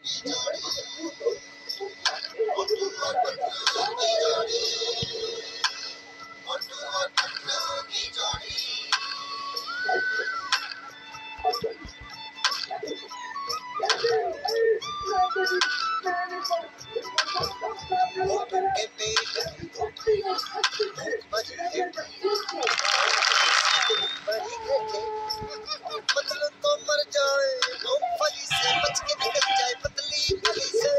मतलब तो मर जाए, मूंगफली से बच के निकल जाए पतली गली से।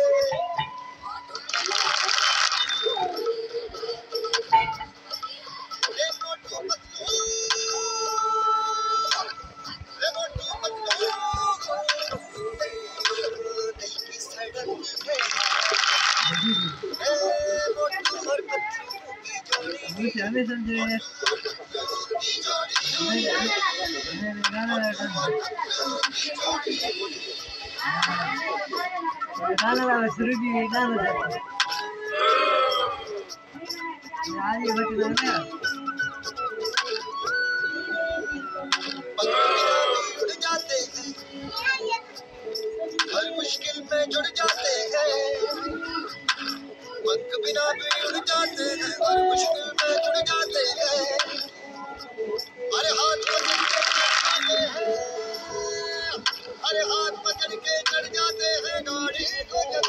रे मोटू पतलू, रे मोटू पतलू, दिल की सड़क है। रे मोटू और पतलू की जोड़ी, शुरू की उड़ जाते हैं, हर मुश्किल में जुड़ जाते हैं। पंख बिना भी उड़ जाते हैं, हर मुश्किल में जुड़ जाते हैं। अरे हाथ पकड़ के चढ़ जाते हैं, अरे हाथ पकड़ के चढ़ जाते हैं गाड़ी को।